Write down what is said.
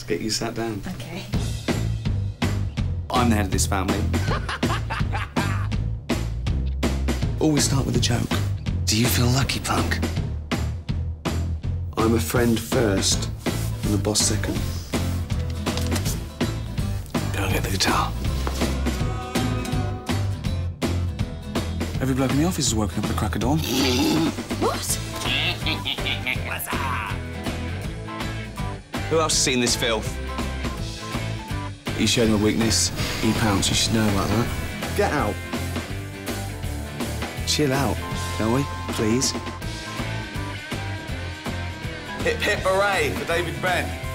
get you sat down. OK. I'm the head of this family. Always start with a joke. Do you feel lucky, punk? I'm a friend first and the boss second. Go and get the guitar. Every bloke in the office is woken up at the crack of dawn. What? Who else has seen this filth? You showed him a weakness. He pounced. You should know about that. Get out. Chill out, shall we? Please. Hip hip hooray for David Brent.